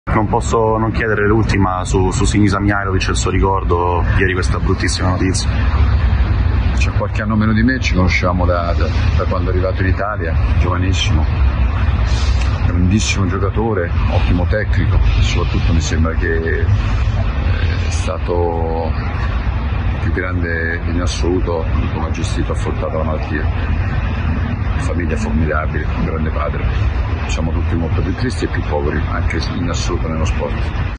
Non posso non chiedere l'ultima su Sinisa Mihajlovic e il suo ricordo ieri, questa bruttissima notizia. C'è qualche anno meno di me, ci conosciamo da quando è arrivato in Italia, giovanissimo, grandissimo giocatore, ottimo tecnico, soprattutto mi sembra che è stato il più grande in assoluto di come ha gestito e affrontato la malattia. Famiglia formidabile, un grande padre. Siamo tutti molto più tristi e più poveri, anche in assoluto nello sport.